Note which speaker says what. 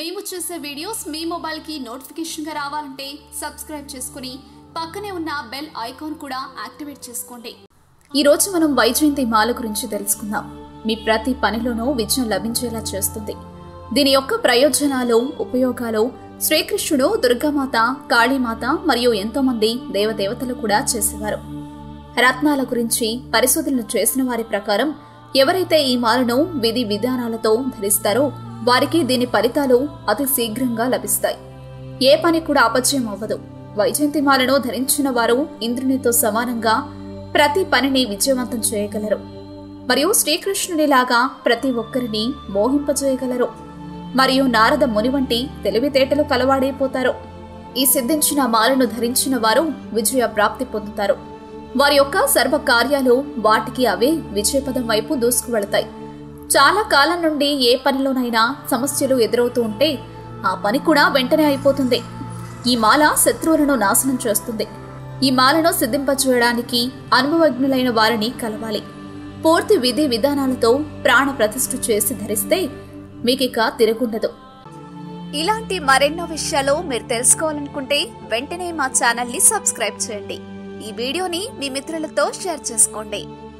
Speaker 1: మేము చేసే వీడియోస్ మీ మొబైల్ కి నోటిఫికేషన్ గా రావాలంటే సబ్స్క్రైబ్ చేసుకుని పక్కనే ఉన్న బెల్ ఐకాన్ కూడా యాక్టివేట్ చేసుకోండి. ఈ రోజు మనం వైజయంతి మాల గురించి తెలుసుకుందాం. మీ ప్రతి పనిలోనూ విజయం లభించేలా చేస్తుంది. దీని యొక్క ప్రయోజనాలు, ఉపయోగాలు శ్రీకృష్ణుడు, దుర్గామాత, కాళీమాత మరియు ఎంతో మంది దేవదేవతలు కూడా చేసేవారు. రత్నాల గురించి పరిశోధనలు చేసిన వారి ప్రకారం ఎవరైతే ఈ మాలను విధి విధానాలతో ధరిస్తారో వారికి దీని ఫలితాలు అతి శీఘ్రంగా లభిస్తాయి. ఏ పని కూడా అపజయం అవ్వదు. వైజయంతి మాలను ధరించిన వారు ఇంద్రునితో సమానంగా ప్రతి పనిని విజయవంతం చేయగలరు మరియు శ్రీకృష్ణునిలాగా ప్రతి ఒక్కరిని మోహింపజేయగలరు మరియు నారద ముని వంటి తెలివితేటలు కలవాడైపోతారు. ఈ సిద్ధించిన మాలను ధరించిన వారు విజయ ప్రాప్తి పొందుతారు. వారి యొక్క సర్వ కార్యాలు వాటికి అవే విజయపదం వైపు దూసుకువెళతాయి. చాలా కాలం నుండి ఏ పనిలోనైనా సమస్యలు ఎదురవుతూ ఉంటే ఆ పని కూడా వెంటనే అయిపోతుంది. ఈ మాల శత్రువులను నాశనం చేస్తుంది. ఈ మాలను సిద్ధింపచేయడానికి అనుభవజ్ఞులైన వారిని కలవాలి. పూర్తి విధి విధానాలతో ప్రాణ ప్రతిష్ఠ చేసి ధరిస్తే మీకిక తిరుగుండదు.
Speaker 2: ఇలాంటి మరెన్నో విషయాలు మీరు తెలుసుకోవాలనుకుంటే వెంటనే మా ఛానల్ ని సబ్స్క్రైబ్ చేయండి. ఈ వీడియోని మీ మిత్రులతో షేర్ చేసుకోండి.